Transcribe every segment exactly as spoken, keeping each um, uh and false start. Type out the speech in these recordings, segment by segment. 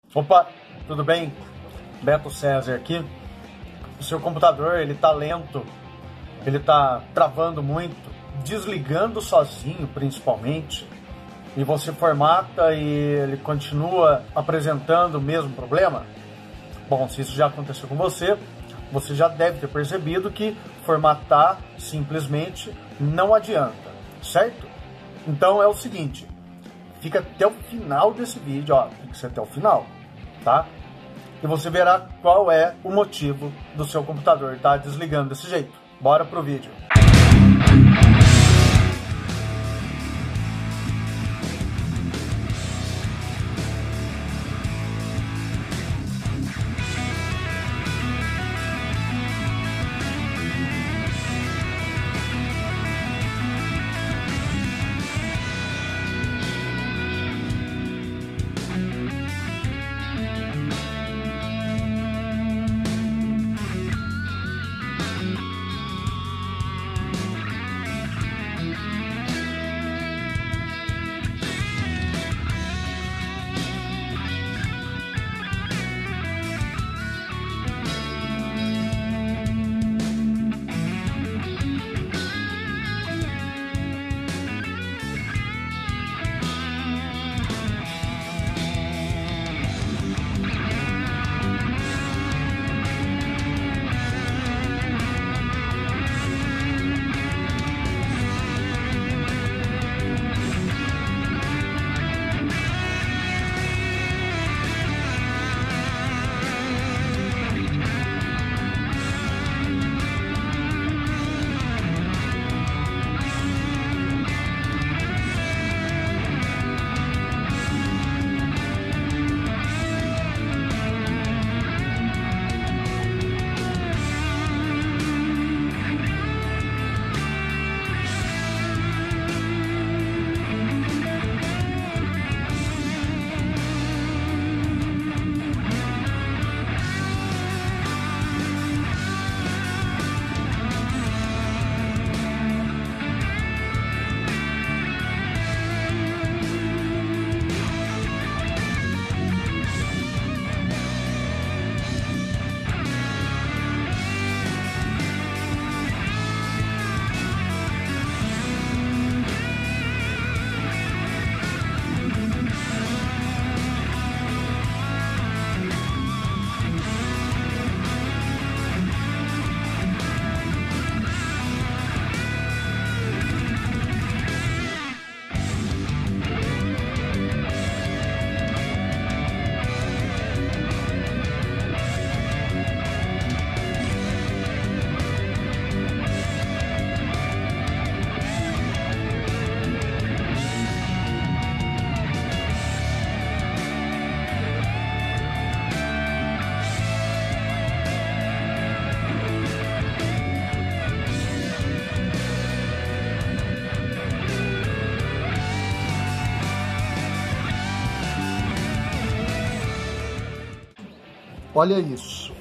Opa, tudo bem? Beto César aqui. O seu computador, ele tá lento, ele tá travando muito, desligando sozinho principalmente, e você formata e ele continua apresentando o mesmo problema? Bom, se isso já aconteceu com você, você já deve ter percebido que formatar simplesmente não adianta, certo? Então é o seguinte, fica até o final desse vídeo, ó, tem que ser até o final, tá? E você verá qual é o motivo do seu computador estar desligando desse jeito. Bora pro vídeo. Olha isso.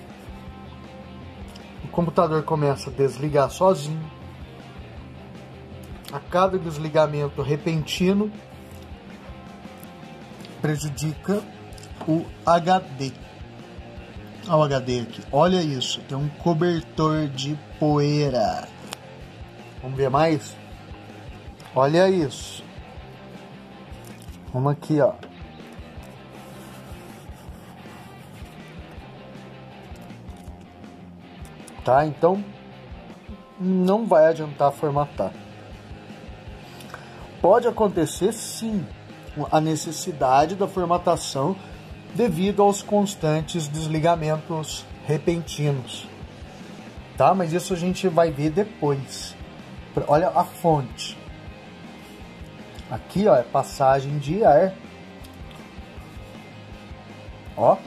O computador começa a desligar sozinho. A cada desligamento repentino prejudica o H D. Olha o H D aqui. Olha isso. Tem um cobertor de poeira. Vamos ver mais? Olha isso. Vamos aqui, ó. Tá? Então, não vai adiantar formatar. Pode acontecer, sim, a necessidade da formatação devido aos constantes desligamentos repentinos. Tá? Mas isso a gente vai ver depois. Olha a fonte. Aqui, ó, é passagem de ar. Ó.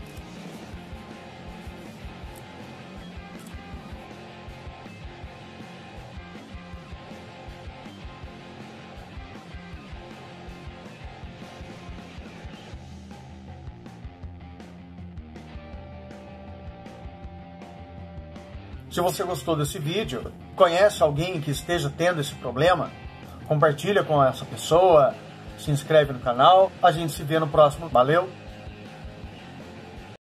Se você gostou desse vídeo, conhece alguém que esteja tendo esse problema, compartilha com essa pessoa, se inscreve no canal, a gente se vê no próximo. Valeu!